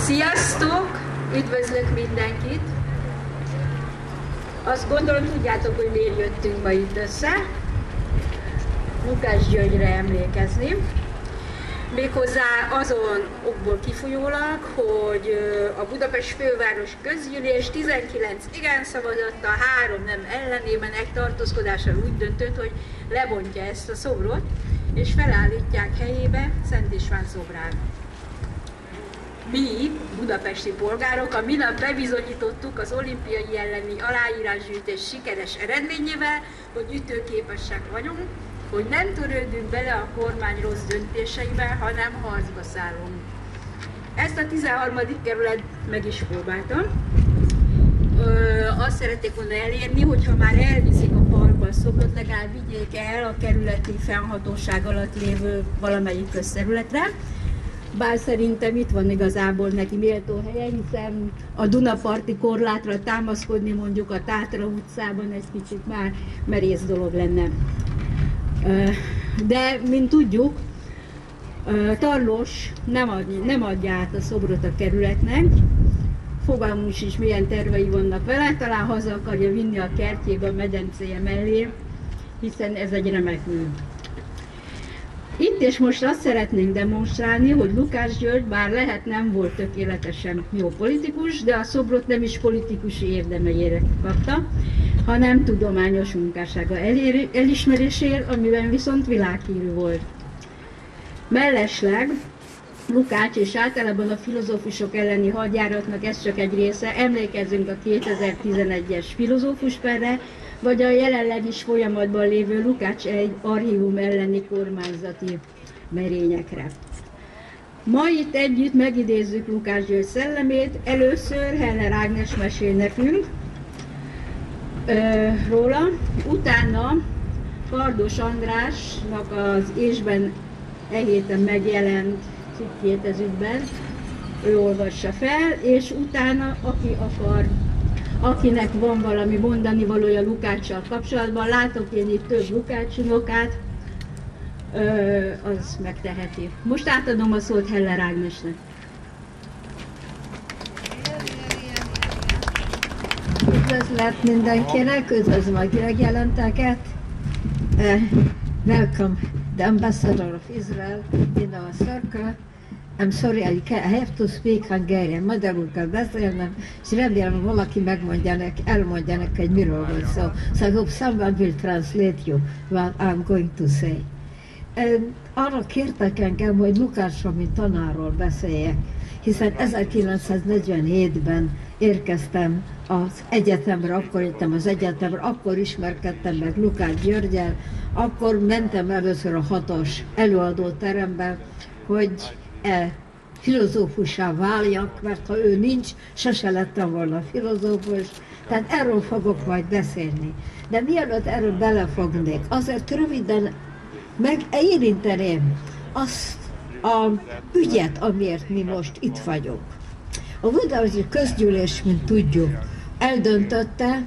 Sziasztok! Üdvözlök mindenkit! Azt gondolom, tudjátok, hogy miért jöttünk ma itt össze. Lukács Györgyre emlékezni. Méghozzá azon okból kifolyólag, hogy a Budapest főváros közgyűlés 19 igen szavazattal, 3 nem ellenében egy tartózkodással úgy döntött, hogy lebontja ezt a szobrot, és felállítják helyébe Szent István szobrát. Mi, budapesti polgárok, a minap bebizonyítottuk az olimpiai elleni aláírásgyűjtés sikeres eredményével, hogy ütőképesek vagyunk, hogy nem törődünk bele a kormány rossz döntéseibe, hanem harcba szállunk. Ezt a 13. kerület meg is próbáltam. Azt szerették volna elérni, hogyha már elviszik a parkba a szobrot, legalább vigyék el a kerületi fennhatóság alatt lévő valamelyik közterületre. Bár szerintem itt van igazából neki méltó helye, hiszen a Dunaparti korlátra támaszkodni mondjuk a Tátra utcában egy kicsit már merész dolog lenne. De, mint tudjuk, Tarlós nem adja át a szobrot a kerületnek, fogalmunk is milyen tervei vannak vele, talán haza akarja vinni a kertjébe, a medencéje mellé, hiszen ez egy remek mű. Itt és most azt szeretnénk demonstrálni, hogy Lukács György bár lehet nem volt tökéletesen jó politikus, de a szobrot nem is politikusi érdemeire kapta, hanem tudományos munkássága elismerésért, amiben viszont világhírű volt. Mellesleg Lukács és általában a filozófusok elleni hadjáratnak ez csak egy része, emlékezzünk a 2011-es filozófusperre, vagy a jelenleg is folyamatban lévő Lukács egy archívum elleni kormányzati merényekre. Ma itt együtt megidézzük Lukács György szellemét, először Heller Ágnes mesél nekünk róla, utána Kardos Andrásnak az Ésben héten megjelent cikkét ez ügyben, ő olvassa fel, és utána, aki akar, akinek van valami mondani valója Lukáccsal kapcsolatban, látok én itt több Lukács unokát, az megteheti. Most átadom a szót Heller Ágnesnek. Üdvözlet mindenkinek, üdvözlöm a megjelenteket. Welcome the ambassador of Israel in our circle. I'm sorry, I have to speak Hungarian. Magyarul kell beszélnem, és remélem, valaki elmondja neki, hogy miről van szó. So I hope someone will translate you what I'm going to say. Arra kértek engem, hogy Lukácsról, mint tanárról beszéljek, hiszen 1947-ben érkeztem az egyetemre, akkor jöttem az egyetemre, akkor ismerkedtem meg Lukács Györggyel, akkor mentem először a 6-os előadóterembe, hogy filozófussá váljak, mert ha ő nincs, sose lettem volna filozófus, tehát erről fogok majd beszélni. De mielőtt erről belefognék, azért röviden megérinteném azt a ügyet, amiért mi most itt vagyunk. A Budapesti Közgyűlés, mint tudjuk, eldöntötte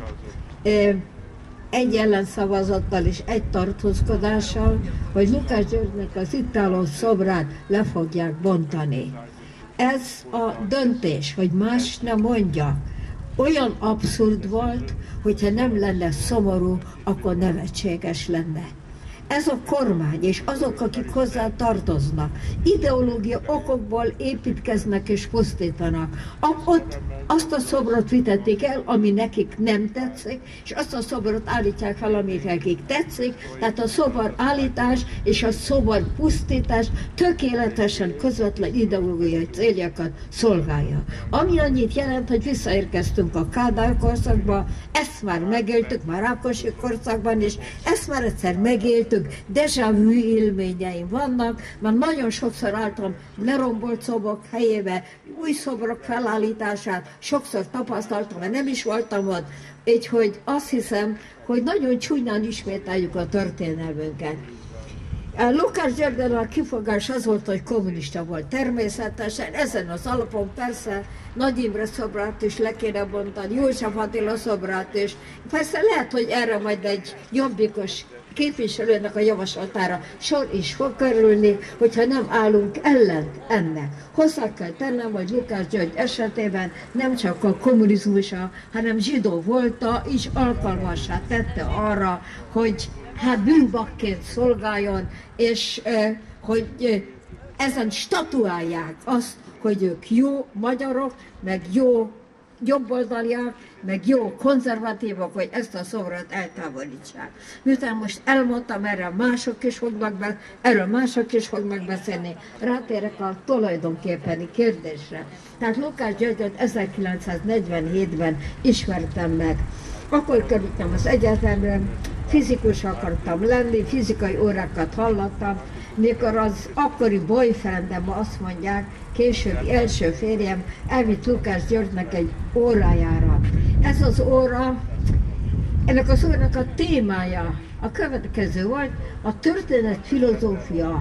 egy ellenszavazattal és egy tartózkodással, hogy Lukács Györgynek az itt álló szobrát le fogják bontani. Ez a döntés, hogy más nem mondja, olyan abszurd volt, hogyha nem lenne szomorú, akkor nevetséges lenne. Ez a kormány és azok, akik hozzá tartoznak, ideológia okokból építkeznek és pusztítanak. Ott azt a szobrot vitették el, ami nekik nem tetszik, és azt a szobrot állítják fel, ami nekik tetszik. Tehát a szobor állítás és a szobor pusztítás tökéletesen közvetlen ideológiai céljakat szolgálja. Ami annyit jelent, hogy visszaérkeztünk a Kádár korszakba, ezt már megéltük, már Rákosi korszakban is, ezt már egyszer megéltük, déjà vu élményeim vannak, mert nagyon sokszor álltam lerombolt szobrok helyébe, új szobrok felállítását, sokszor tapasztaltam, mert nem is voltam ott, úgyhogy azt hiszem, hogy nagyon csúnyán ismételjük a történelmünket. Lukács Györgynek a kifogás az volt, hogy kommunista volt természetesen, ezen az alapon persze Nagy Imre szobrát is le kéne bontani, József Attila szobrát is. Persze lehet, hogy erre majd egy jobbikos képviselőnek a javaslatára sor is fog kerülni, hogyha nem állunk ellen ennek. Hozzá kell tennem, hogy Lukács György esetében nem csak a kommunizmusa, hanem zsidó volta is alkalmassá tette arra, hogy hát bűnbakként szolgáljon, és hogy ezen statuálják azt, hogy ők jó magyarok, meg jó jobboldaliak, meg jó konzervatívok, hogy ezt a szobrot eltávolítsák. Miután most elmondtam, erről mások is fognak beszélni, rátérek a tulajdonképpeni kérdésre. Tehát Lukács Györgyöt 1947-ben ismertem meg. Akkor kerültem az egyetemre, fizikus akartam lenni, fizikai órákat hallottam, mikor az akkori boyfriendem, azt mondják, későbbi első férjem elvitt Lukács Györgynek egy órájára. Ez az óra, ennek az órának a témája a következő volt, a történetfilozófia,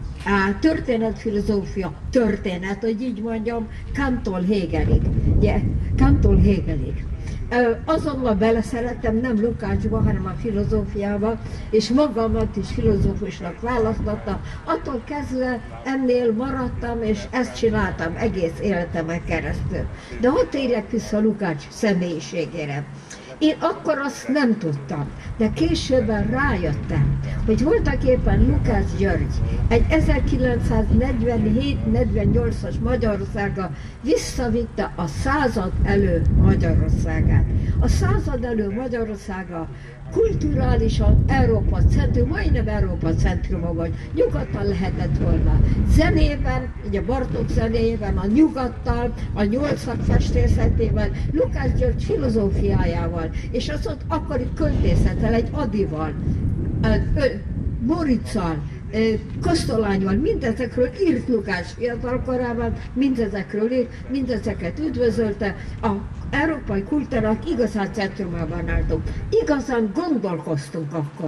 hogy így mondjam, Kantól Hegelig. Ugye, Kantól Hegelig. Azonnal beleszerettem, nem Lukácsba, hanem a filozófiába, és magamat is filozófusnak választottam. Attól kezdve ennél maradtam, és ezt csináltam egész életemen keresztül. De ott érjek vissza Lukács személyiségére. Én akkor azt nem tudtam, de későbben rájöttem, hogy voltak éppen Lukács György egy 1947-48-as Magyarországa visszavitte a század elő Magyarországát. A század elő Magyarországa kulturálisan Európa centrum, majdnem Európa centruma volt, nyugodtan lehetett volna. Zenében, ugye Bartók zenéjében, a nyugattal, a nyolcak festészetével, Lukács György filozófiájával, és az ott akkori költészettel, egy Adival, Moriczal, Kosztolányval, mindezekről írt Lukács fiatalkorában, mindezekről írt, mindezeket üdvözölte. A európai kultúrák igazán centrumában álltunk. Igazán gondolkoztunk akkor.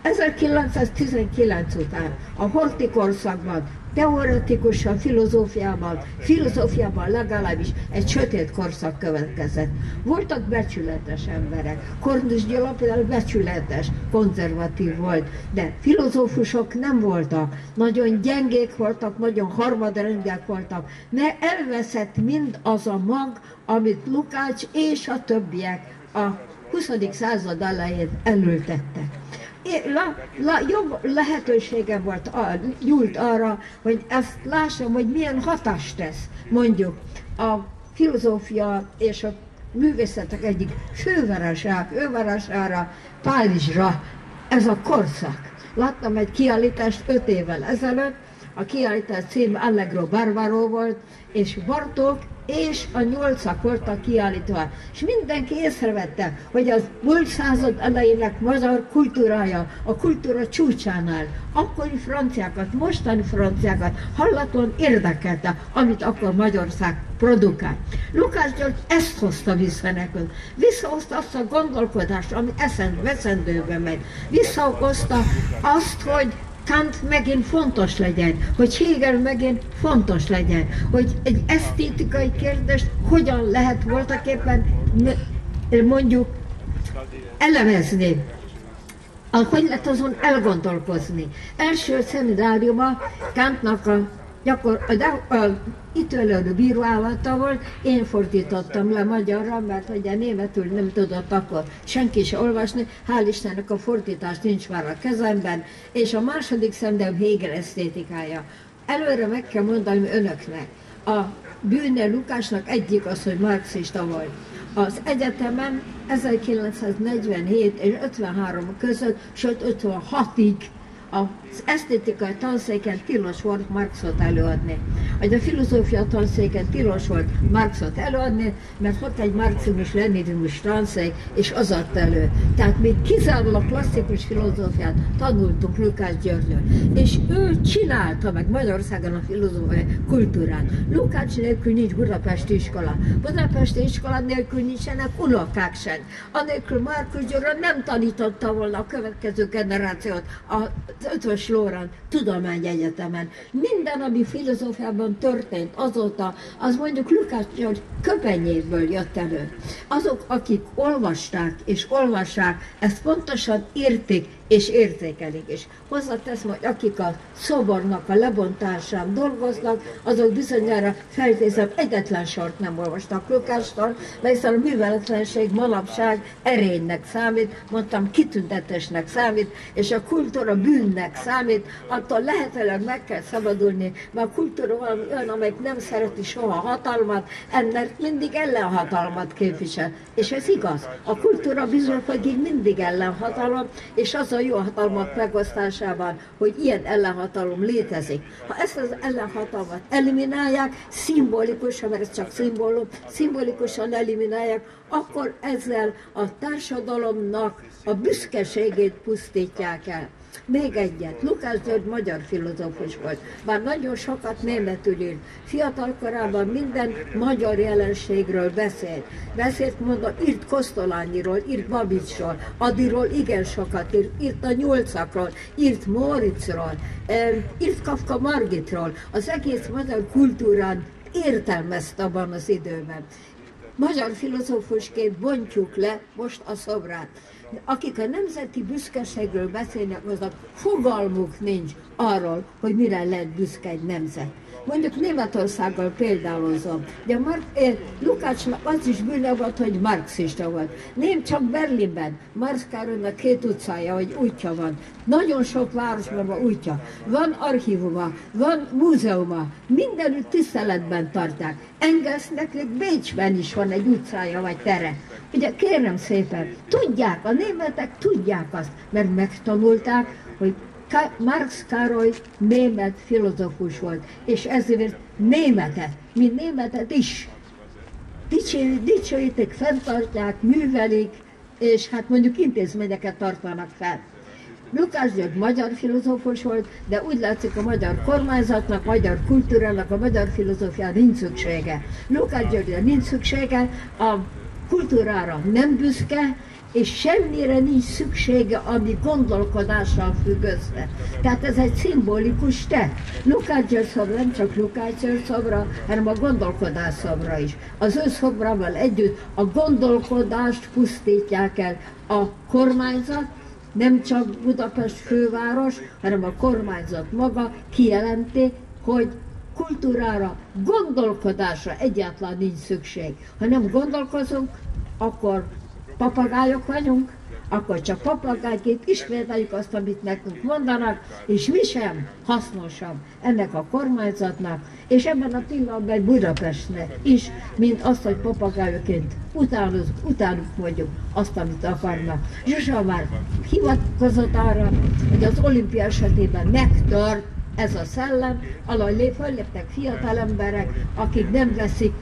1919 után, a Horthy korszakban, teoretikusan, filozófiában legalábbis egy sötét korszak következett. Voltak becsületes emberek. Kornis Gyula például becsületes, konzervatív volt, de filozófusok nem voltak. Nagyon gyengék voltak, nagyon harmadrendűek voltak, mert elveszett mind az a mag, amit Lukács és a többiek a 20. század elején elültettek. Jobb lehetőségem volt, nyújt arra, hogy ezt lássam, hogy milyen hatást tesz, mondjuk a filozófia és a művészetek egyik fővárosára, Párizsra, ez a korszak. Láttam egy kiállítást 5 évvel ezelőtt, a kiállítás cím Allegro Barbaro volt, és Bartók és a nyolcak voltak kiállítva. És mindenki észrevette, hogy az múlt század elejének magyar kultúrája, a kultúra csúcsánál, akkori franciákat, mostani franciákat hallatlan érdekelte, amit akkor Magyarország produkál. Lukács György ezt hozta vissza nekünk. Visszahozta azt a gondolkodást, ami veszendőbe megy. Visszahozta azt, hogy Kant megint fontos legyen, hogy Hegel megint fontos legyen, hogy egy esztétikai kérdést hogyan lehet voltaképpen mondjuk elemezni, hogy lehet azon elgondolkozni. Első szemináriuma Kantnak a ítélő bírálata volt, én fordítottam le magyarra, mert ugye németül nem tudott akkor senki se olvasni, hál' Istennek a fordítás nincs már a kezemben, és a második szemben Hegel esztétikája. Előre meg kell mondani önöknek, a bűne Lukácsnak egyik az, hogy marxista volt. Az egyetemen 1947 és 53 között, sőt 56-ig az esztétikai tanszéken tilos volt Marxot előadni. A filozófia tanszéken tilos volt Marxot előadni, mert ott egy marxizmus-leninizmus tanszék, és az adta elő. Tehát mi kizárólag klasszikus filozófiát tanultunk Lukács Györgyön. És ő csinálta meg Magyarországon a filozófiai kultúrát. Lukács nélkül nincs budapesti iskola. Budapesti iskola nélkül nincsenek unokák sem. Anélkül Márkus György nem tanította volna a következő generációt az Ötvös Loránd Tudományegyetemen. Minden, ami filozófiában történt azóta, az mondjuk Lukács György köpenyéből jött elő. Azok, akik olvasták és olvassák, ezt pontosan értik, és értékelik is. Hozzáteszem, hogy akik a szobornak a lebontásán dolgoznak, azok bizonyára feltézem egyetlen sort nem olvastak Lukástól, mert hiszen a műveletlenség manapság erénynek számít, mondtam, kitüntetésnek számít, és a kultúra bűnnek számít, attól lehetőleg meg kell szabadulni, mert a kultúra valami olyan, amelyik nem szereti soha hatalmat, ennek mindig ellenhatalmat képvisel. És ez igaz. A kultúra bizonyos mindig ellenhatalom, és az a jó hatalmak megosztásában, hogy ilyen ellenhatalom létezik. Ha ezt az ellenhatalmat eliminálják, szimbolikusan, mert ez csak szimbólum, szimbolikusan eliminálják, akkor ezzel a társadalomnak a büszkeségét pusztítják el. Még egyet, Lukács György magyar filozófus volt, bár nagyon sokat németül írt. Fiatal korában minden magyar jelenségről beszélt. Mondom, írt Kosztolányiról, írt Babicsról, Adiról igen sokat írt a nyolcakról, írt Moritzról, írt Kafka Margitról. Az egész magyar kultúrán értelmezte abban az időben. Magyar filozófusként bontjuk le most a szobrát. Akik a nemzeti büszkeségről beszélnek, azok fogalmuk nincs arról, hogy mire lehet büszke egy nemzet. Mondjuk Németországgal példálozom. Ugye Lukácsnak az is bűne volt, hogy marxista volt. Nem csak Berlinben, Marx Károlynak 2 utcája, vagy útja van. Nagyon sok városban van útja. Van archívuma, van múzeuma, mindenütt tiszteletben tartják. Engelsnek Bécsben is van egy utcája, vagy tere. Ugye kérem szépen, tudják, a németek tudják azt, mert megtanulták, hogy Marx Károly német filozófus volt, és ezért németet, mint németet is dicsőítik, fenntartják, művelik, és hát mondjuk intézményeket tartanak fel. Lukács György magyar filozófus volt, de úgy látszik a magyar kormányzatnak, magyar kultúrának, a magyar filozófiára nincs szüksége. Lukács Györgyre nincs szüksége, a kultúrára nem büszke, és semmire nincs szüksége, ami gondolkodással függ össze. Tehát ez egy szimbolikus tett. Lukács György szobra nem csak Lukács György szobra, hanem a gondolkodás szobra is. Az ő szobrával együtt a gondolkodást pusztítják el. A kormányzat, nem csak Budapest főváros, hanem a kormányzat maga kijelenti, hogy kultúrára, gondolkodásra egyáltalán nincs szükség. Ha nem gondolkozunk, akkor papagájok vagyunk, akkor csak papagájként ismételjük azt, amit nekünk mondanak, és mi sem hasznosabb ennek a kormányzatnak, és ebben a pillanatban Budapestnek is, mint azt, hogy papagájoként utánuk mondjuk azt, amit akarnak. Zsuzsa már hivatkozott arra, hogy az olimpia esetében megtört ez a szellem, alól fölléptek fiatal emberek, akik nem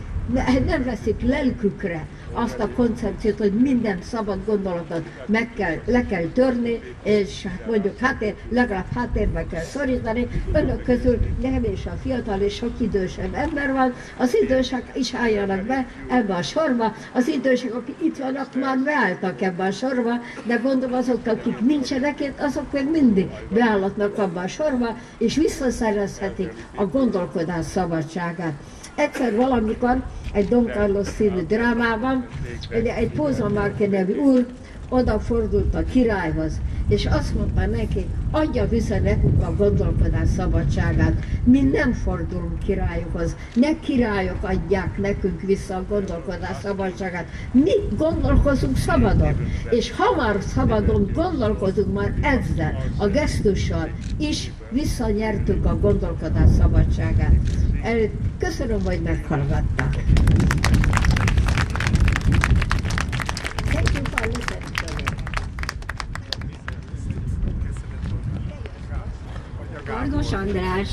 veszik lelkükre azt a koncepciót, hogy minden szabad gondolatot le kell törni, és hát mondjuk legalább háttérbe kell szorítani. Önök közül nem és a fiatal és sok idősebb ember van, az idősek is álljanak be ebbe a sorba, az idősek, akik itt vannak, már beálltak ebbe a sorba, de gondolom azok, akik nincsenek itt, azok még mindig beállhatnak abba a sorba, és visszaszerezhetik a gondolkodás szabadságát. Egyszer valamikor egy Don Carlos című drámában egy Póza Márke nevű úr odafordult a királyhoz, és azt mondta neki, adja vissza nekünk a gondolkodás szabadságát. Mi nem fordulunk királyokhoz, ne királyok adják nekünk vissza a gondolkodás szabadságát. Mi gondolkozunk szabadon, és hamar szabadon gondolkozunk már ezzel, a gesztussal is visszanyertük a gondolkodás szabadságát. Köszönöm, hogy meghallgattak. Kardos András.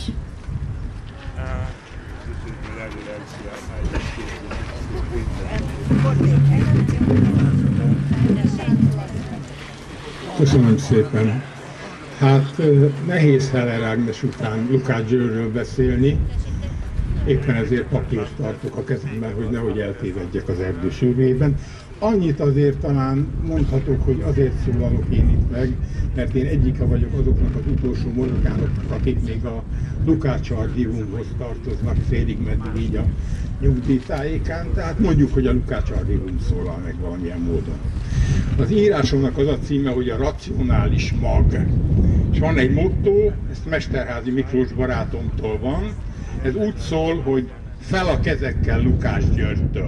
Köszönöm szépen. Hát nehéz Heller Ágnes után Lukács Györgyről beszélni, éppen ezért papírt tartok a kezemben, hogy nehogy eltévedjek az erdősövében. Annyit azért talán mondhatok, hogy azért szólalok én itt meg, mert én egyike vagyok azoknak az utolsó mohikánoknak, akik még a Lukács archívumhoz tartoznak félig meddig így a nyugdíjtájékán, tehát mondjuk, hogy a Lukács archívum szólal meg valamilyen módon. Az írásomnak az a címe, hogy a racionális mag. És van egy motto, ezt Mesterházy Miklós barátomtól van, ez úgy szól, hogy fel a kezekkel Lukács Györgytől.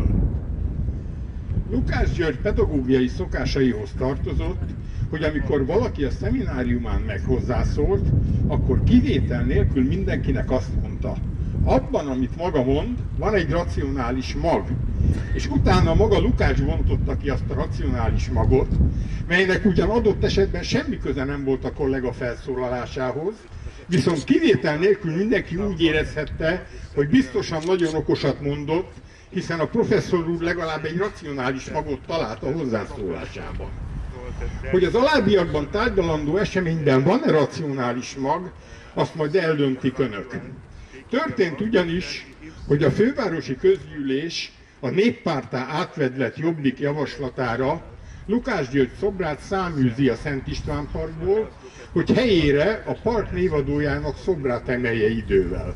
Lukács György pedagógiai szokásaihoz tartozott, hogy amikor valaki a szemináriumán meg hozzászólt, akkor kivétel nélkül mindenkinek azt mondta, abban, amit maga mond, van egy racionális mag. És utána maga Lukács bontotta ki azt a racionális magot, melynek ugyan adott esetben semmi köze nem volt a kollega felszólalásához, viszont kivétel nélkül mindenki úgy érezhette, hogy biztosan nagyon okosat mondott, hiszen a professzor úr legalább egy racionális magot talált a hozzászólásában. Hogy az alábbiakban tárgyalandó eseményben van-e racionális mag, azt majd eldöntik önök. Történt ugyanis, hogy a fővárosi közgyűlés a néppárttá átvedlett Jobbik javaslatára Lukács György szobrát száműzi a Szent István parkból, hogy helyére a park névadójának szobrát emelje idővel.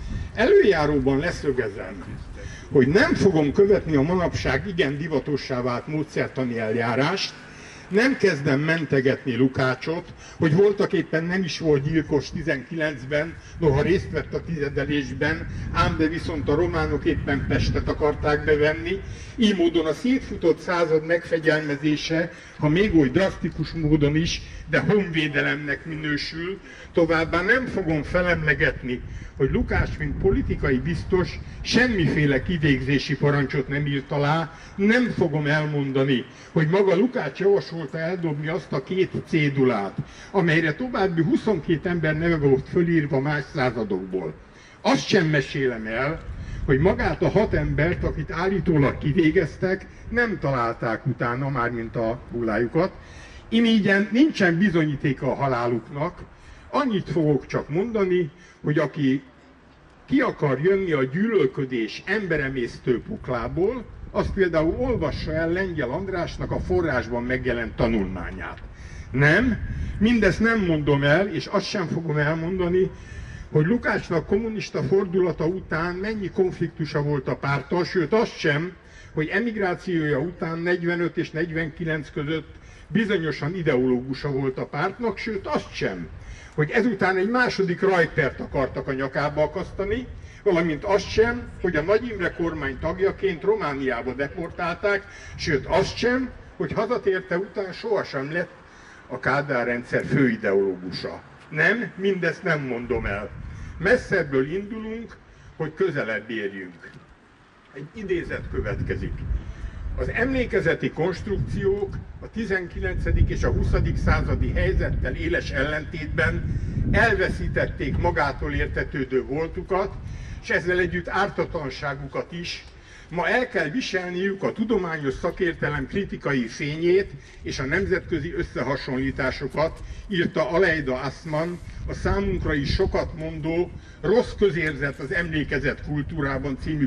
Előjáróban leszögezem, hogy nem fogom követni a manapság igen divatossá vált módszertani eljárást, nem kezdem mentegetni Lukácsot, hogy voltaképpen nem is volt gyilkos 19-ben, noha részt vett a tizedelésben, ám de viszont a románok éppen Pestet akarták bevenni, így módon a szétfutott század megfegyelmezése, ha még oly drasztikus módon is, de honvédelemnek minősül, továbbá nem fogom felemlegetni, hogy Lukács, mint politikai biztos, semmiféle kivégzési parancsot nem írt alá, nem fogom elmondani, hogy maga Lukács javasolta eldobni azt a 2 cédulát, amelyre további 22 ember neve volt fölírva más századokból. Azt sem mesélem el, hogy magát a 6 embert, akit állítólag kivégeztek, nem találták utána, mármint a hullájukat. Imígyen nincsen bizonyítéka a haláluknak, annyit fogok csak mondani, hogy aki ki akar jönni a gyűlölködés emberemésztő puklából, az például olvassa el Lengyel Andrásnak a Forrásban megjelent tanulmányát. Nem, mindezt nem mondom el, és azt sem fogom elmondani, hogy Lukácsnak kommunista fordulata után mennyi konfliktusa volt a párttal, sőt azt sem, hogy emigrációja után 45 és 49 között bizonyosan ideológusa volt a pártnak, sőt azt sem, hogy ezután egy második Rajpert akartak a nyakába akasztani, valamint azt sem, hogy a Nagy Imre kormány tagjaként Romániába deportálták, sőt azt sem, hogy hazatérte után sohasem lett a Kádár rendszer főideológusa. Nem, mindezt nem mondom el. Messzebből indulunk, hogy közelebb érjünk. Egy idézet következik. Az emlékezeti konstrukciók a 19. és a 20. századi helyzettel éles ellentétben elveszítették magától értetődő voltukat, és ezzel együtt ártatlanságukat is. Ma el kell viselniük a tudományos szakértelem kritikai fényét és a nemzetközi összehasonlításokat, írta Aleida Assmann a számunkra is sokat mondó Rossz közérzet az emlékezet kultúrában című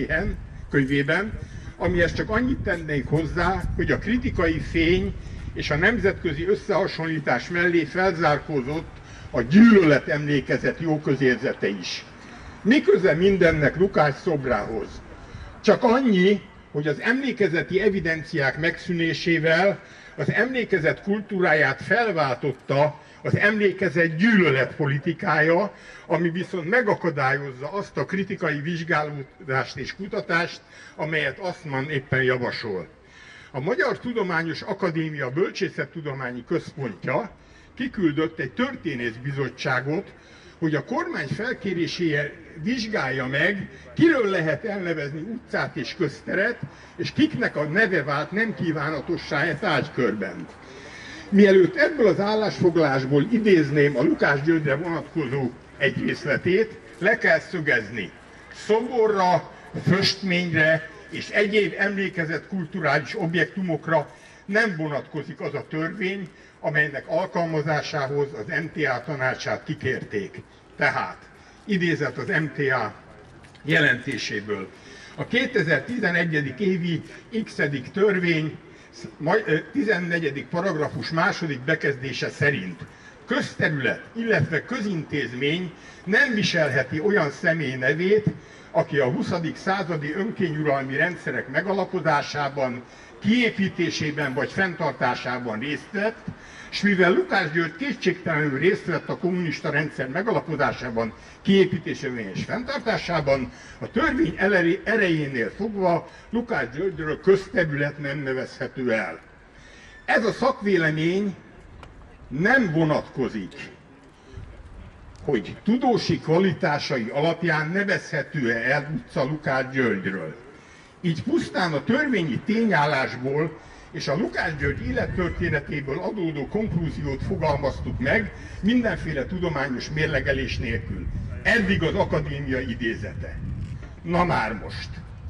könyvében, amihez csak annyit tennék hozzá, hogy a kritikai fény és a nemzetközi összehasonlítás mellé felzárkózott a gyűlölet emlékezet jó közérzete is. Mi köze mindennek Lukács szobrához? Csak annyi, hogy az emlékezeti evidenciák megszűnésével az emlékezet kultúráját felváltotta az emlékezet gyűlölet politikája, ami viszont megakadályozza azt a kritikai vizsgálódást és kutatást, amelyet Assmann éppen javasol. A Magyar Tudományos Akadémia Bölcsészettudományi Központja kiküldött egy történészbizottságot, hogy a kormány felkérésére vizsgálja meg, kiről lehet elnevezni utcát és közteret, és kiknek a neve vált nem kívánatossá e tárgykörben. Mielőtt ebből az állásfoglalásból idézném a Lukács Györgyre vonatkozó egy részletét, le kell szögezni. Szoborra, föstményre és egyéb emlékezetkulturális objektumokra nem vonatkozik az a törvény, amelynek alkalmazásához az MTA tanácsát kikérték. Tehát, idézet az MTA jelentéséből. A 2011. évi x-edik törvény 14. paragrafus második bekezdése szerint közterület, illetve közintézmény nem viselheti olyan személy nevét, aki a 20. századi önkényuralmi rendszerek megalapozásában, kiépítésében vagy fenntartásában részt vett, és mivel Lukács György kétségtelenül részt vett a kommunista rendszer megalapozásában, kiépítésében és fenntartásában, a törvény erejénél fogva Lukács Györgyről közterület nem nevezhető el. Ez a szakvélemény nem vonatkozik, hogy tudósi kvalitásai alapján nevezhető-e el utca Lukács Györgyről. Így pusztán a törvényi tényállásból és a Lukács György élettörténetéből adódó konklúziót fogalmaztuk meg, mindenféle tudományos mérlegelés nélkül. Eddig az akadémia idézete. Na már most.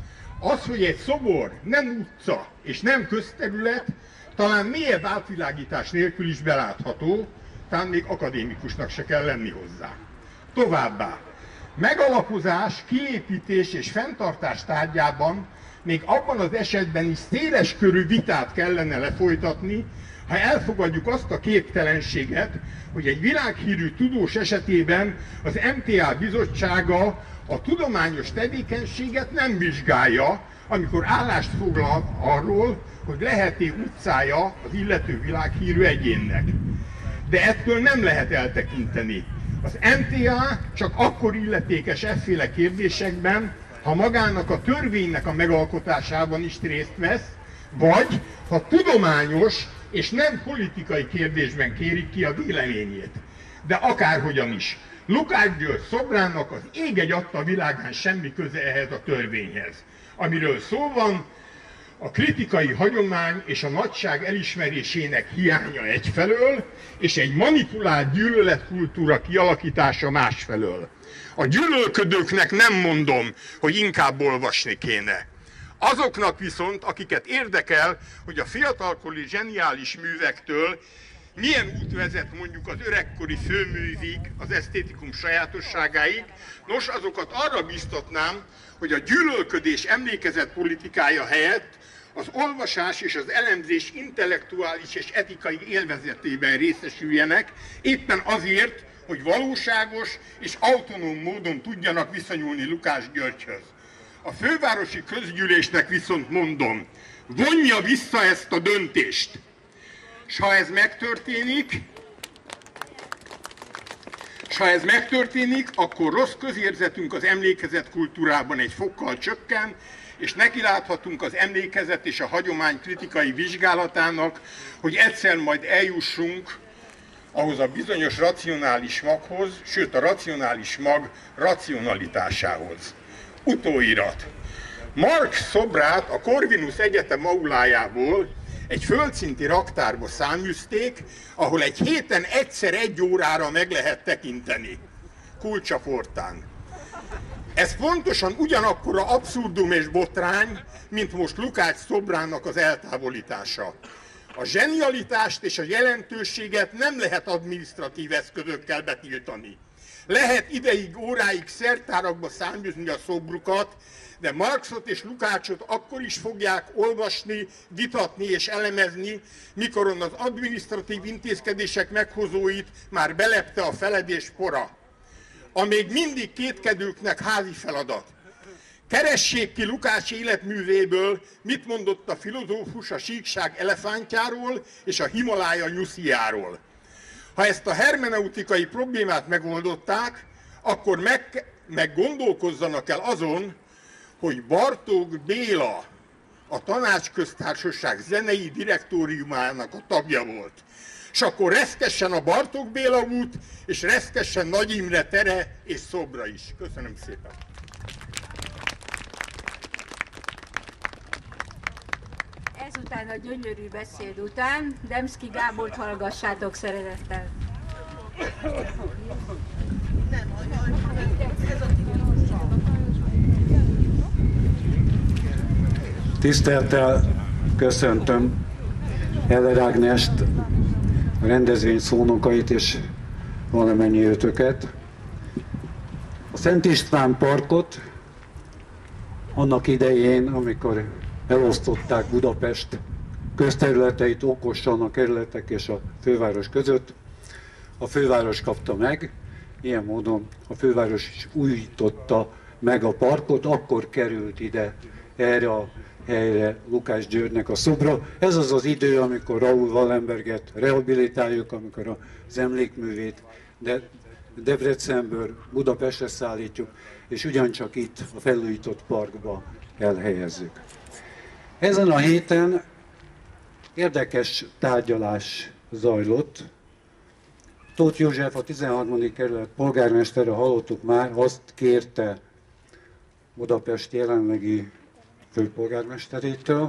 Az, hogy egy szobor nem utca és nem közterület, talán mélyebb átvilágítás nélkül is belátható, talán még akadémikusnak se kell lenni hozzá. Továbbá, megalapozás, kiépítés és fenntartás tárgyában még abban az esetben is széleskörű vitát kellene lefolytatni, ha elfogadjuk azt a képtelenséget, hogy egy világhírű tudós esetében az MTA bizottsága a tudományos tevékenységet nem vizsgálja, amikor állást foglal arról, hogy lehet-e utcája az illető világhírű egyénnek. De ettől nem lehet eltekinteni. Az MTA csak akkor illetékes efféle kérdésekben, ha magának a törvénynek a megalkotásában is részt vesz, vagy ha tudományos és nem politikai kérdésben kérik ki a véleményét. De akárhogyan is, Lukács György szobrának az ég egy adta világán semmi köze ehhez a törvényhez. Amiről szó van, a kritikai hagyomány és a nagyság elismerésének hiánya egyfelől, és egy manipulált gyűlöletkultúra kialakítása másfelől. A gyűlölködőknek nem mondom, hogy inkább olvasni kéne. Azoknak viszont, akiket érdekel, hogy a fiatalkori zseniális művektől milyen út vezet mondjuk az öregkori főművig, az esztétikum sajátosságáig, nos, azokat arra biztatnám, hogy a gyűlölködés emlékezet politikája helyett az olvasás és az elemzés intellektuális és etikai élvezetében részesüljenek, éppen azért, hogy valóságos és autonóm módon tudjanak viszonyulni Lukács Györgyhöz. A fővárosi közgyűlésnek viszont mondom, vonja vissza ezt a döntést. S ha ez megtörténik, akkor rossz közérzetünk az emlékezet kultúrában egy fokkal csökken, és nekiláthatunk az emlékezet és a hagyomány kritikai vizsgálatának, hogy egyszer majd eljussunk ahhoz a bizonyos racionális maghoz, sőt a racionális mag racionalitásához. Utóirat. Marx szobrát a Corvinus Egyetem aulájából egy földszinti raktárba száműzték, ahol egy héten egyszer 1 órára meg lehet tekinteni. Kulcsaportán. Ez pontosan ugyanakkora abszurdum és botrány, mint most Lukács szobrának az eltávolítása. A zsenialitást és a jelentőséget nem lehet adminisztratív eszközökkel betiltani. Lehet ideig, óráig szertárakba száműzni a szobrukat, de Marxot és Lukácsot akkor is fogják olvasni, vitatni és elemezni, mikoron az adminisztratív intézkedések meghozóit már belepte a feledés pora. A még mindig kétkedőknek házi feladat. Keressék ki Lukács életművéből, mit mondott a filozófus a síkság elefántjáról és a Himalája nyuszijáról. Ha ezt a hermeneutikai problémát megoldották, akkor meg gondolkozzanak el azon, hogy Bartók Béla a Tanácsköztársaság zenei direktóriumának a tagja volt. És akkor reszkessen a Bartók Béla út, és reszkessen Nagy Imre tere és szobra is. Köszönöm szépen! Ezután a gyönyörű beszéd után Demszky Gábort hallgassátok szeretettel. Tisztelettel köszöntöm Heller Ágnest, a rendezvény szónokait és valamennyi őtöket. A Szent István parkot annak idején, amikor elosztották Budapest közterületeit okosan a kerületek és a főváros között, a főváros kapta meg, ilyen módon a főváros is újította meg a parkot, akkor került ide erre a helyre Lukács Györgynek a szobra. Ez az az idő, amikor Raoul Wallenberget rehabilitáljuk, amikor az emlékművét Debrecenből Budapestre szállítjuk, és ugyancsak itt a felújított parkba elhelyezzük. Ezen a héten érdekes tárgyalás zajlott. Tóth József, a 13. kerület polgármestere, hallottuk már, azt kérte Budapest jelenlegi főpolgármesterétől,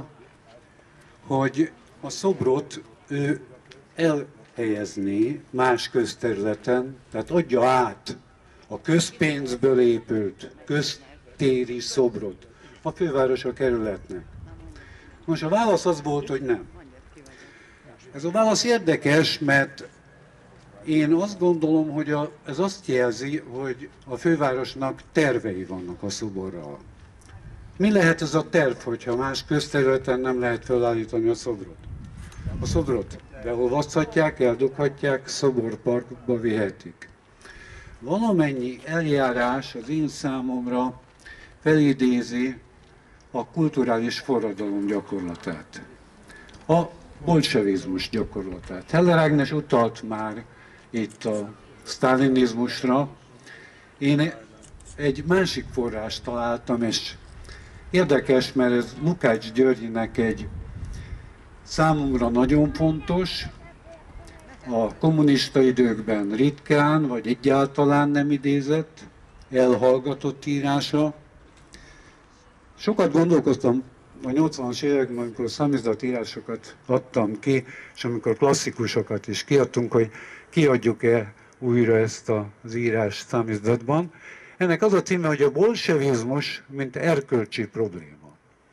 hogy a szobrot ő elhelyezné más közterületen, tehát adja át a közpénzből épült köztéri szobrot a főváros a kerületnek. Most a válasz az volt, hogy nem. Ez a válasz érdekes, mert én azt gondolom, hogy ez azt jelzi, hogy a fővárosnak tervei vannak a szoborral. Mi lehet ez a terv, hogyha más közterületen nem lehet felállítani a szobrot? A szobrot beolvaszthatják, eldughatják, szoborparkba vihetik. Valamennyi eljárás az én számomra felidézi a kulturális forradalom gyakorlatát, a bolsevizmus gyakorlatát. Heller Ágnes utalt már itt a sztálinizmusra. Én egy másik forrást találtam, és érdekes, mert ez Lukács Györgynek egy számomra nagyon fontos, a kommunista időkben ritkán, vagy egyáltalán nem idézett, elhallgatott írása. Sokat gondolkoztam a 80-as években, amikor számizdat írásokat adtam ki, és amikor klasszikusokat is kiadtunk, hogy kiadjuk-e újra ezt az írást számizdatban. Ennek az a címe, hogy a bolsevizmus, mint erkölcsi probléma.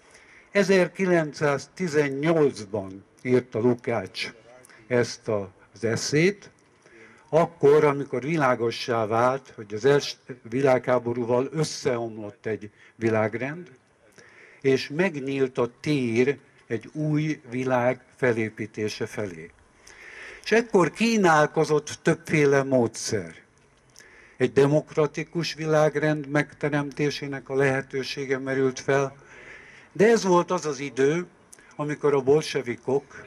1918-ban írta Lukács ezt az esszét, akkor, amikor világossá vált, hogy az első világháborúval összeomlott egy világrend, és megnyílt a tér egy új világ felépítése felé. És ekkor kínálkozott többféle módszer. Egy demokratikus világrend megteremtésének a lehetősége merült fel, de ez volt az az idő, amikor a bolsevikok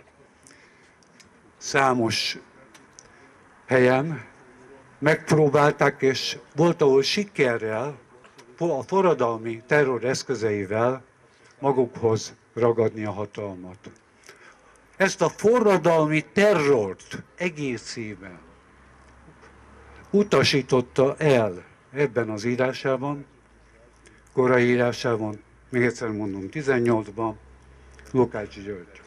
számos helyen megpróbálták, és volt, ahol sikerrel, a forradalmi terror eszközeivel magukhoz ragadni a hatalmat. Ezt a forradalmi terrort egészében utasította el ebben az írásában, korai írásában, még egyszer mondom, 18-ban Lukács György.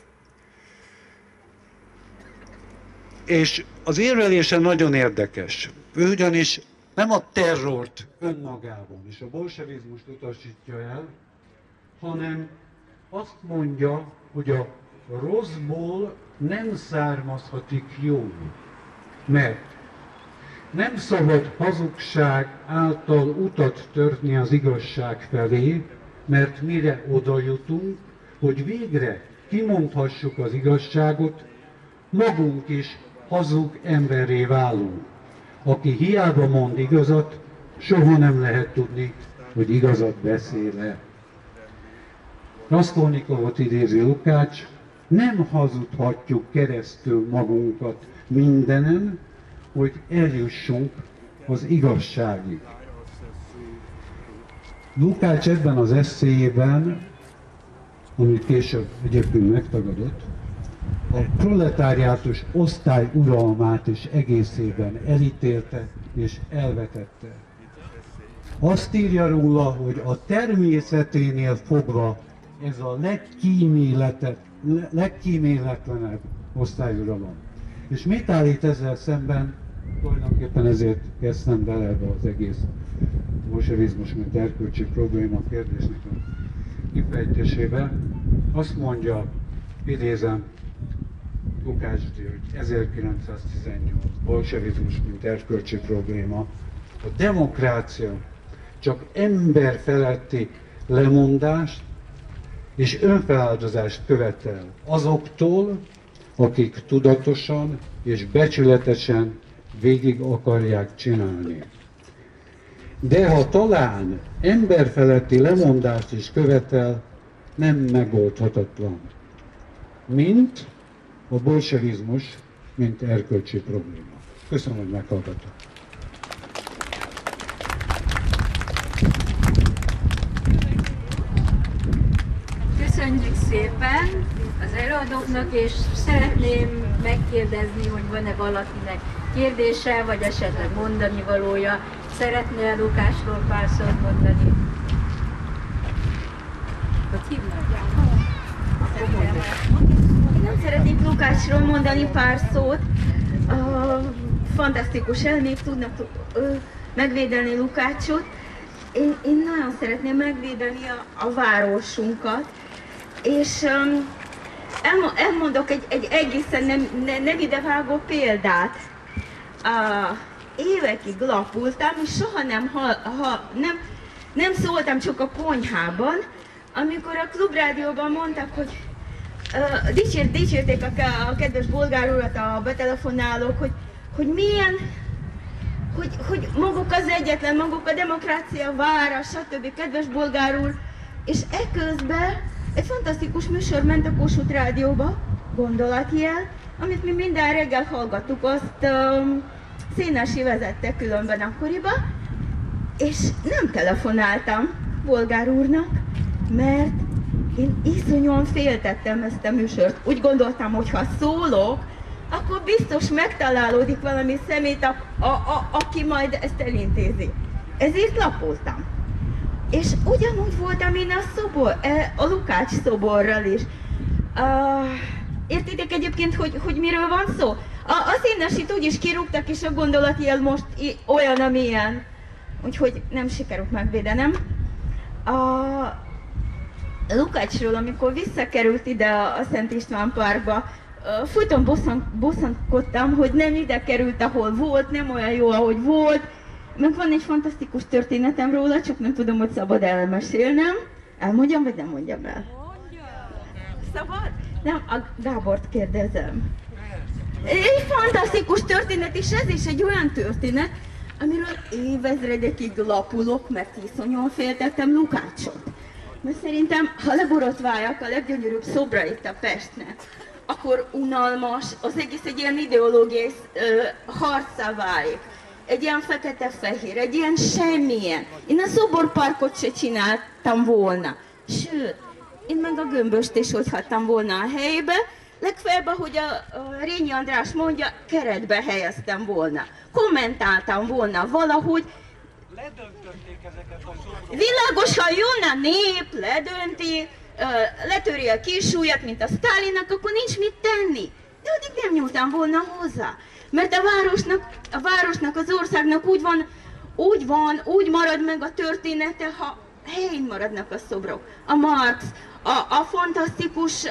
És az érvelése nagyon érdekes. Ő ugyanis nem a terrort önmagában és a bolsevizmust utasítja el, hanem azt mondja, hogy a rosszból nem származhatik jó, mert nem szabad hazugság által utat törni az igazság felé, mert mire oda jutunk, hogy végre kimondhassuk az igazságot, magunk is hazug emberré válunk. Aki hiába mond igazat, soha nem lehet tudni, hogy igazat beszél-e. Raskolnikovot idézi Lukács, nem hazudhatjuk keresztül magunkat mindenen, hogy eljussunk az igazságig. Lukács ebben az esszéjében, amit később egyébként megtagadott, a proletáriátus osztály uralmát is egészében elítélte és elvetette. Azt írja róla, hogy a természeténél fogva ez a legkíméletlenebb osztályuralom. És mit állít ezzel szemben? Tulajdonképpen ezért kezdtem bele ebbe az egész bolsevizmus, mint erkölcsi probléma kérdésnek a kifejtésébe. Azt mondja, idézem, Lukács György, 1918, bolsevizmus, mint erkölcsi probléma. A demokrácia csak ember feletti lemondást és önfeláldozást követel azoktól, akik tudatosan és becsületesen végig akarják csinálni. De ha talán emberfeletti lemondást is követel, nem megoldhatatlan. Mint a bolsevizmus, mint erkölcsi probléma. Köszönöm, hogy meghallgattak. Köszönjük szépen az előadóknak, és szeretném megkérdezni, hogy van-e valakinek kérdése, vagy esetleg mondani valója. Szeretnél Lukácsról pár szót mondani? Hogy hívnak? Én nem szeretnék Lukácsról mondani pár szót. Fantasztikus elmék tudnak megvédeni Lukácsot. Én nagyon szeretném megvédeni a városunkat, és elmondok egy egészen nem idevágó példát. Évekig lapultam, és soha nem szóltam, csak a konyhában, amikor a Klubrádióban mondtak, hogy dicsérték a kedves bolgár urat, a betelefonálók, hogy milyen, hogy maguk az egyetlen, maguk a demokrácia vára, stb. Kedves bolgár úr, és eközben egy fantasztikus műsor ment a Kossuth Rádióba, Gondolatjel, amit mi minden reggel hallgattuk, azt Szénási vezette különben akkoriban, és nem telefonáltam bolgár úrnak, mert én iszonyúan féltettem ezt a műsort. Úgy gondoltam, hogy ha szólok, akkor biztos megtalálódik valami szemét, aki majd ezt elintézi. Ezért lapoltam. És ugyanúgy voltam én a Lukács szoborral is. Értitek egyébként, hogy miről van szó? A Szénásit úgy is kirúgtak, és a Gondolatjel most olyan, amilyen. Úgyhogy nem sikerült megvédenem. A Lukácsról, amikor visszakerült ide a Szent István Parkba, folyton bosszankodtam, hogy nem ide került, ahol volt, nem olyan jó, ahogy volt. Meg van egy fantasztikus történetem róla, csak nem tudom, hogy szabad elmesélnem. Elmondjam, vagy nem mondjam el? Szabad? Nem, a Gábort kérdezem. Egy fantasztikus történet, és ez is egy olyan történet, amiről évezredekig lapulok, mert iszonyúan féltettem Lukácsot. Mert szerintem, ha leborotváljak a leggyönyörűbb szobra itt a Pestnek, akkor unalmas, az egész egy ilyen ideológiai harcá válik. Egy ilyen fekete-fehér, egy ilyen semmilyen. Én a szoborparkot se csináltam volna. Sőt, én meg a Gömböst is hogy hagytam volna a helyébe, legfeljebb, ahogy a Rényi András mondja, keretbe helyeztem volna. Kommentáltam volna valahogy. Ledöntötték ezeket a szobrokat. Világos, ha jön a nép, ledönti, letöri a kisúlyat, mint a Sztálinnak, akkor nincs mit tenni. De addig nem nyúltam volna hozzá. Mert a városnak, az országnak úgy marad meg a története, ha helyén maradnak a szobrok. A Marx, a fantasztikus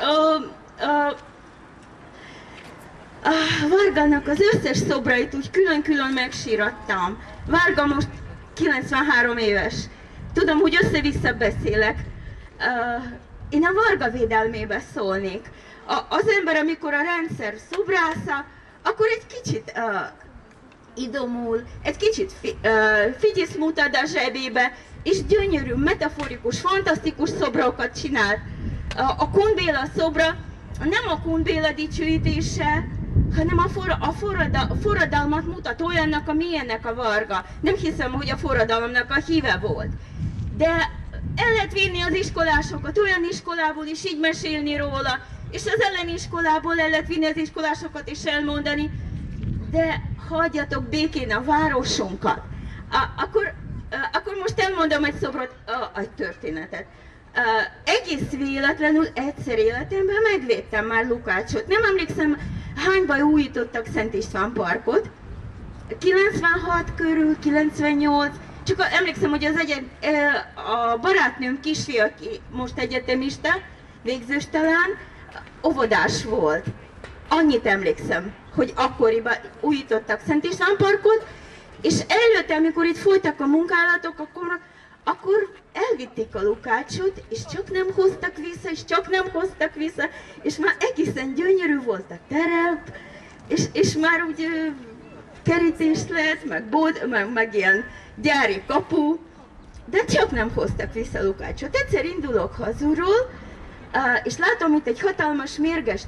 Vargának az összes szobrait úgy külön-külön megsírattam. Varga most 93 éves. Tudom, hogy össze-vissza beszélek. Én a Varga védelmébe szólnék. Az ember, amikor a rendszer szobrásza, akkor egy kicsit idomul, egy kicsit figyisz mutat a zsebébe, és gyönyörű, metaforikus, fantasztikus szobrokat csinál. A Kun Béla szobra nem a Kun Béla dicsőítése, hanem a forradalmat mutat olyannak, amilyennek a Varga. Nem hiszem, hogy a forradalomnak a híve volt. De el lehet vinni az iskolásokat, olyan iskolából is így mesélni róla, és az elleniskolából el lehet vinni az iskolásokat és elmondani, de hagyjatok békén a városunkat. Akkor most elmondom egy szobrot, egy történetet. Egész véletlenül egyszer életemben megvédtem már Lukácsot. Nem emlékszem, hányban újítottak Szent István Parkot. 96 körül, 98, csak emlékszem, hogy a barátnőm kisfia, aki most egyetemista, végzős talán, óvodás volt. Annyit emlékszem, hogy akkoriban újítottak Szent István Parkot, és előtte, amikor itt folytak a munkálatok, akkor elvitték a Lukácsot, és csak nem hoztak vissza, és már egészen gyönyörű volt a terep, és már úgy kerítés lett, meg ilyen gyári kapu, de csak nem hoztak vissza Lukácsot. Egyszer indulok hazulról, és látom, itt egy hatalmas mérges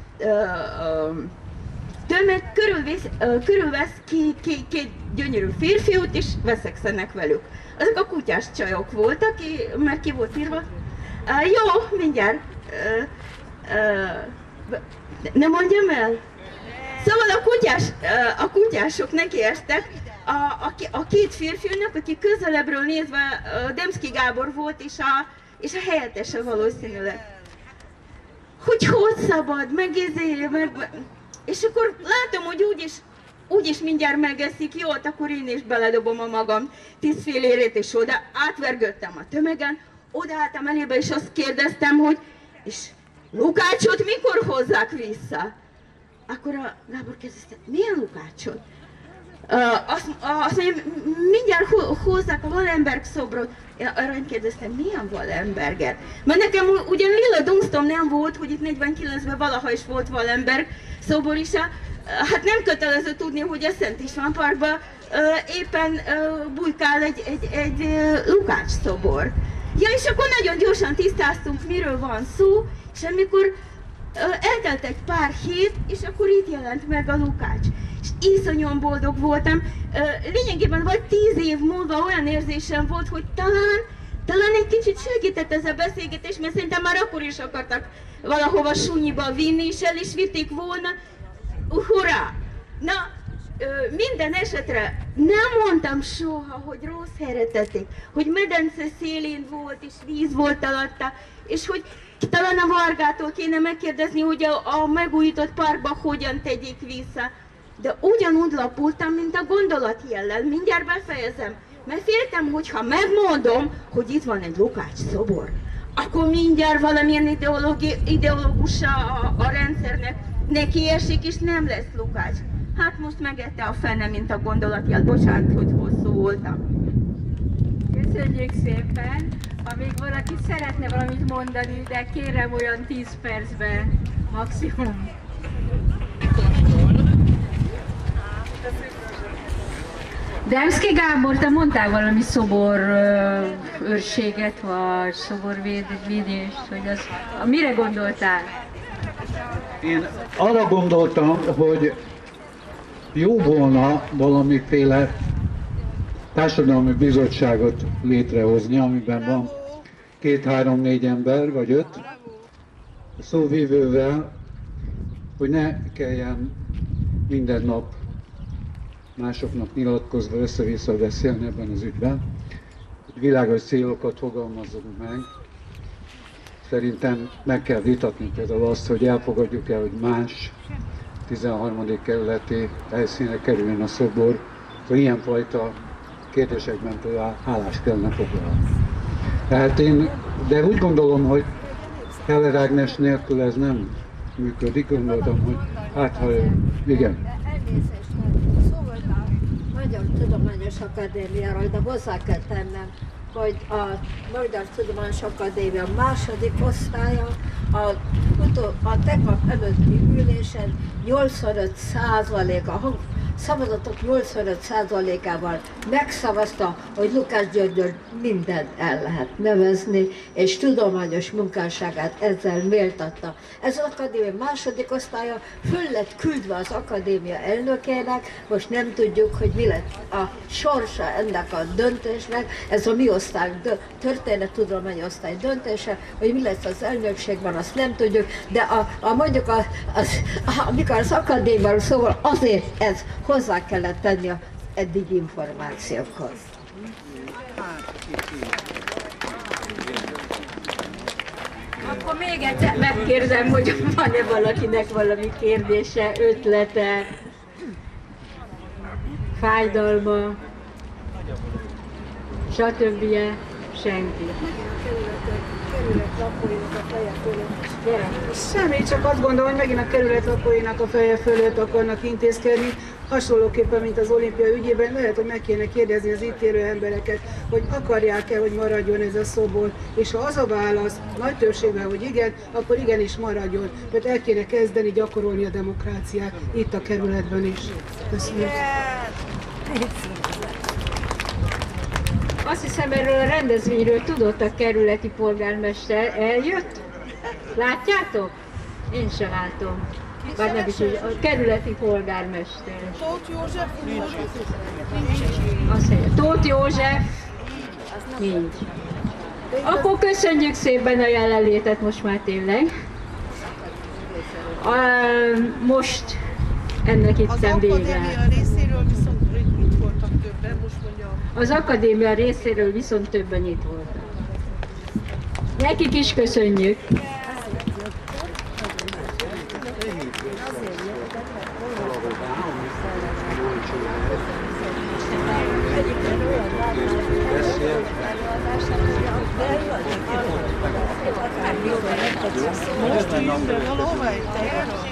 tömeg körülvesz két gyönyörű férfiút, és veszekszenek velük. Azok a kutyás csajok voltak, mert ki volt írva. Jó, mindjárt. Nem mondjam el? Szóval a kutyások nekiestek a két férfiúnak, aki közelebbről nézve Demszky Gábor volt, és a helyettese valószínűleg. Hogy szabad, meg és akkor látom, hogy úgyis mindjárt megeszik, jó, akkor én is beledobom a magam 10 fillérét, és oda átvergődtem a tömegen, odaálltam elébe, és azt kérdeztem, hogy és Lukácsot mikor hozzák vissza? Akkor a Gábor kérdezte, milyen Lukácsot? Azt mondja, mindjárt hozzák a Wallenberg szobrot. Arra én kérdeztem, milyen Wallenberger? Mert nekem ugyan lila dunsztom nem volt, hogy itt 49-ben valaha is volt Wallenberg szobor is. Hát nem kötelező tudni, hogy a Szent István Parkban éppen bujkál egy Lukács szobor. Ja, és akkor nagyon gyorsan tisztáztunk, miről van szó, és amikor eltelt egy pár hét, és akkor itt jelent meg a Lukács. És iszonyan boldog voltam. Lényegében vagy 10 év múlva olyan érzésem volt, hogy talán egy kicsit segített ez a beszélgetés, mert szerintem már akkor is akartak valahova sunyiba vinni, és el is vitték volna. Hurrá! Na, minden esetre nem mondtam soha, hogy rossz helyre tették, hogy medence szélén volt, és víz volt alatta, és hogy talán a Vargától kéne megkérdezni, hogy a megújított parkba hogyan tegyék vissza. De ugyanúgy lapultam, mint a gondolatjellel. Mindjárt befejezem, mert féltem, hogy ha megmondom, hogy itt van egy Lukács szobor, akkor mindjárt valamilyen ideológusa a rendszernek nekiesik, és nem lesz Lukács. Hát most megette a fene, mint a gondolatjel. Bocsánat, hogy hosszú voltam. Köszönjük szépen! Ha még valaki szeretne valamit mondani, de kérem olyan 10 percben maximum. Demszky Gábor, te mondtál valami szobor őrséget, vagy szoborvédést, hogy az, mire gondoltál? Én arra gondoltam, hogy jó volna valamiféle társadalmi bizottságot létrehozni, amiben van 2-3-4 ember, vagy 5 szóvívővel, hogy ne kelljen minden nap másoknak nyilatkozva össze-vissza beszélni ebben az ügyben, hogy világos célokat fogalmazzunk meg. Szerintem meg kell vitatni például azt, hogy elfogadjuk el, hogy más 13. kerületi helyszínre kerüljön a szobor, hogy ilyenfajta kérdésekben például állást kellene foglalni. Tehát de úgy gondolom, hogy Heller Ágnes nélkül ez nem működik, gondoltam, hogy hát ha igen. Magyar Tudományos Akadémiáról, de hozzá kell tennem, hogy a Magyar Tudományos Akadémia második osztálya a tegnap előtti ülésen 85%-a, szavazatok 85%-ával megszavazta, hogy Lukács Györgyöt mindent el lehet nevezni, és tudományos munkásságát ezzel méltatta. Ez az akadémia második osztálya föl lett küldve az akadémia elnökének, most nem tudjuk, hogy mi lett a sorsa ennek a döntésnek, ez a mi osztályunk, történettudományi osztály döntése, hogy mi lesz az elnökségben, azt nem tudjuk, de mondjuk amikor az akadémiáról szóval azért ez hozzá kellett tenni az eddigi információkhoz. Akkor még egyszer megkérdem, hogy van-e valakinek valami kérdése, ötlete, fájdalma, stb. Senki. Semmi, csak azt gondolom, hogy megint a kerület lakóinak a feje fölött akarnak intézkedni, hasonlóképpen, mint az olimpia ügyében, lehet, hogy meg kéne kérdezni az itt élő embereket, hogy akarják-e, hogy maradjon ez a szobor, és ha az a válasz nagy többségben, hogy igen, akkor igenis maradjon, mert el kéne kezdeni gyakorolni a demokráciát itt a kerületben is. Köszönöm. Azt hiszem, erről a rendezvényről tudott a kerületi polgármester. Eljött? Látjátok? Én sem látom. Vagy nem is, a kerületi polgármester. Tóth József? Azt mondja, Tóth József? Nincs. Akkor köszönjük szépen a jelenlétet most már tényleg. Most ennek itt vége. Az akadémia részéről viszont itt voltak többen, most mondja. Az akadémia részéről viszont többen itt voltak. Nekik is köszönjük. Most üljünk be valahova egy teljesen?